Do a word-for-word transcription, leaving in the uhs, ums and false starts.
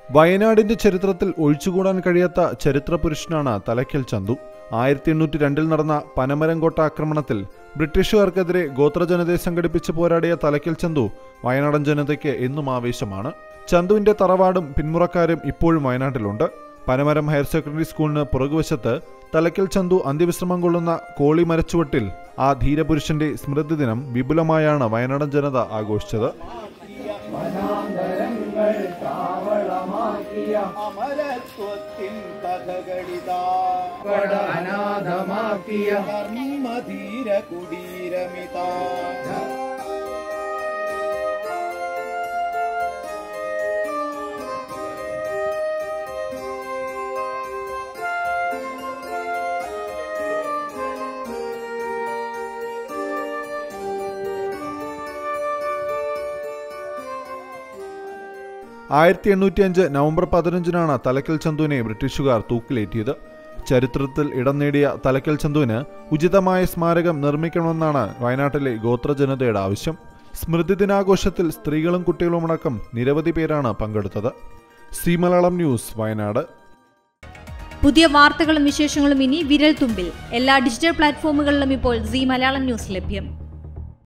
വയനാടിന്റെ ചരിത്രത്തിൽ ഒഴിച്ചുകൂടാൻ കഴിയാത്ത ചരിത്ര പുരുഷനാണ് തലയ്ക്കൽ ചന്തു. ആയിരത്തി എണ്ണൂറ്റി രണ്ടിൽ നടന്ന പനമരംകോട്ട ആക്രമണത്തിൽ ബ്രിട്ടീഷുകാർക്കെതിരെ ഗോത്രജനതയെ സംഘടിപ്പിച്ച് പോരാടിയ തലയ്ക്കൽ ചന്തു വയനാടൻ ജനതയ്ക്ക് എന്നും ആവേശമാണ്. ചന്തുവിന്റെ തറവാടും പിന്മുറക്കാരും ഇപ്പോഴും വയനാട്ടിലുണ്ട്. പനമരം ഹയർ സെക്കൻഡറി സ്കൂളിന് പുറകുവശത്ത് തലയ്ക്കൽ ചന്തു അന്ത്യവിശ്രമം കൊള്ളുന്ന കോളി മരച്ചുവട്ടിൽ ആ ധീരപുരുഷന്റെ സ്മൃതി ദിനം വിപുലമായാണ് വയനാടൻ ജനത ആഘോഷിച്ചത്. ആയിരത്തി എണ്ണൂറ്റി അഞ്ച് നവംബർ പതിനഞ്ചിനാണ് തലയ്ക്കൽ ചന്തുവിനെ ബ്രിട്ടീഷുകാർ തൂക്കിലേറ്റിയത്. ചരിത്രത്തിൽ ഇടം നേടിയ തലയ്ക്കൽ ചന്തുവിന് ഉചിതമായ സ്മാരകം നിർമ്മിക്കണമെന്നാണ് വയനാട്ടിലെ ഗോത്രജനതയുടെ ആവശ്യം. സ്മൃതി ദിനാഘോഷത്തിൽ സ്ത്രീകളും കുട്ടികളുമടക്കം നിരവധി പേരാണ് പങ്കെടുത്തത്. C Malayalam news, Wayanad. പുതിയ വാർത്തകളും വിശേഷങ്ങളും ഇനി വിരൽ തുമ്പിൽ. എല്ലാ ഡിജിറ്റൽ പ്ലാറ്റ്ഫോമുകളിലും ഇപ്പോൾ സി മലയാളം ന്യൂസ് ലഭ്യം.